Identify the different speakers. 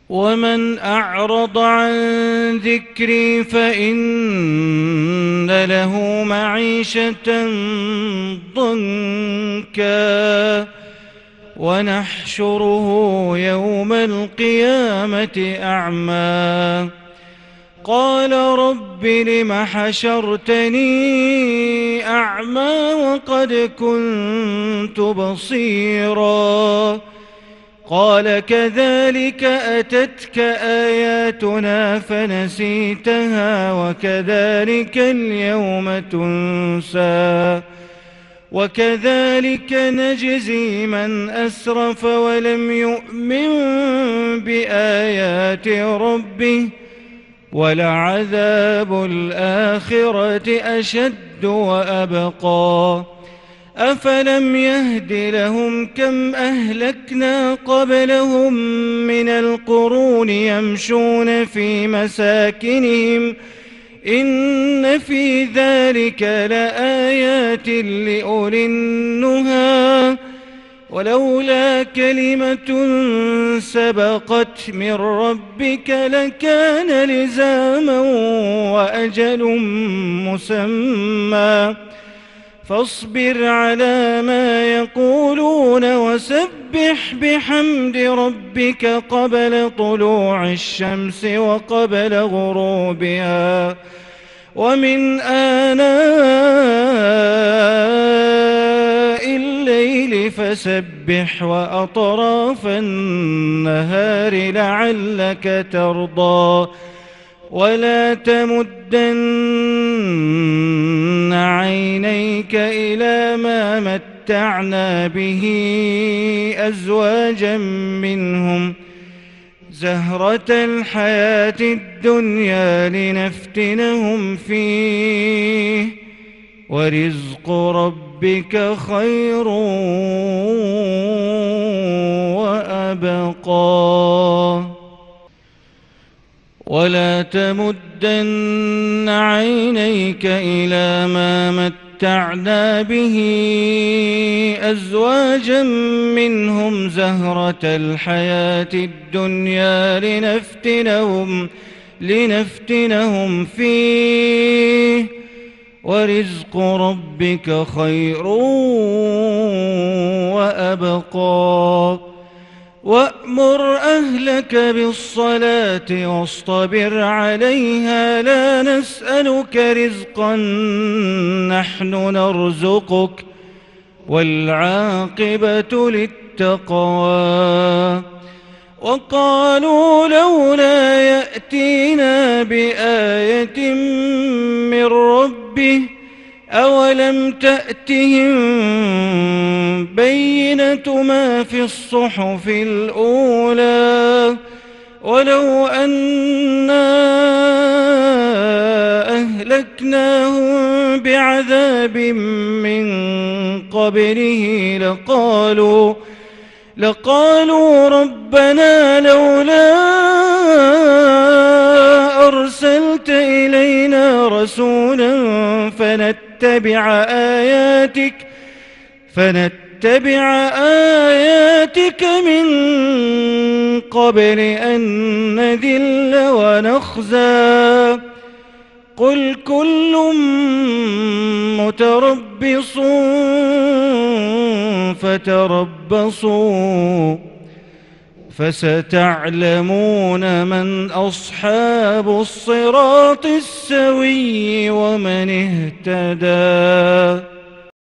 Speaker 1: ومن أعرض عن ذكري فإن له معيشة ضنكا ونحشره يوم القيامة أعمى قال رب لم حشرتني أعمى وقد كنت بصيرا قال كذلك أتتك آياتنا فنسيتها وكذلك اليوم تنسى وكذلك نجزي من أسرف ولم يؤمن بآيات ربه ولعذاب الآخرة أشد وأبقى أفلم يهد لهم كم أهلكنا قبلهم من القرون يمشون في مساكنهم إن في ذلك لآيات لأولي النهى ولولا كلمة سبقت من ربك لكان لزاما وأجل مسمى فاصبر على ما يقولون وسبح بحمد ربك قبل طلوع الشمس وقبل غروبها ومن آناء الليل فسبح وأطراف النهار لعلك ترضى ولا تمدن عينيك إلى ما متعنا به أزواجا منهم زهرة الحياة الدنيا لنفتنهم فيه ورزق ربك خير وأبقى ولا تمدن عينيك إلى ما متعنا به أزواجا منهم زهرة الحياة الدنيا لنفتنهم فيه ورزق ربك خير وأبقى وأمر أهلك بالصلاة واصطبر عليها لا نسألك رزقا نحن نرزقك والعاقبة للتقوى وقالوا لولا يأتينا بآية من ربه أولم تأتهم بينة ما في الصحف الأولى ولو أنا أهلكناهم بعذاب من قبله لقالوا ربنا لولا أرسلت إلينا رسولا فنتبع آياتك من قبل أن نذل ونخزى قل كل متربص فتربصوا فستعلمون من أصحاب الصراط السوي ومن اهتدى